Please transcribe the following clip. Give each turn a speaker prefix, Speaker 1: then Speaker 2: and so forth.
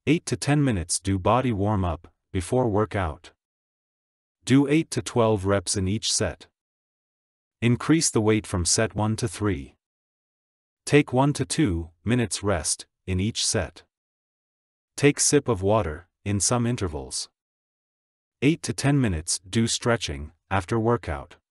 Speaker 1: 8 to 10 minutes do body warm-up, before workout. Do 8 to 12 reps in each set. Increase the weight from set 1 to 3. Take 1 to 2 minutes rest, in each set. Take sip of water, in some intervals. 8 to 10 minutes do stretching, after workout.